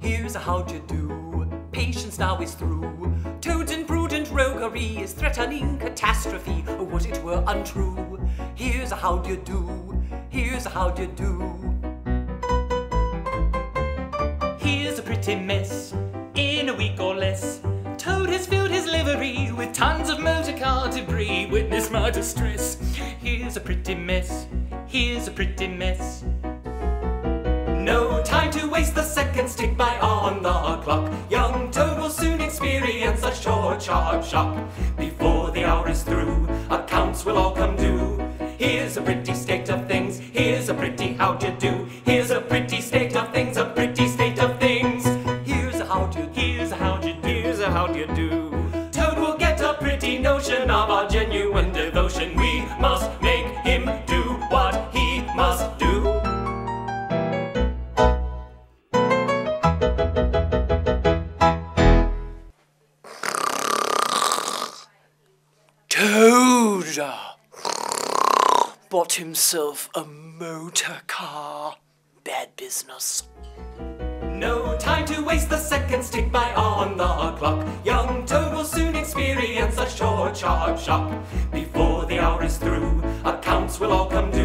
Here's a how d'ye do, patience now is through. Toad's imprudent roguery is threatening catastrophe. Oh, would it were untrue. Here's a how d'ye do, here's a how d'ye do. Here's a pretty mess, in a week or less. Toad has filled his livery with tons of motor car debris. Witness my distress. Here's a pretty mess, here's a pretty mess. No time to waste, the seconds tick by on the clock. Young Toad will soon experience a short, sharp shock. Before the hour is through, accounts will all come due. Here's a pretty state of things, here's a pretty how d'ye do. Here's a pretty state of things, a pretty state of things. Here's a how d'ye, here's a how d'ye do, here's a how d'ye do. Toad will get a pretty notion of our genuine devotion. We must make him do what he must do. Toad bought himself a motor car. Bad business. No time to waste, the seconds tick by on the clock. Young Toad will soon experience a short, sharp shock. Before the hour is through, accounts will all come due.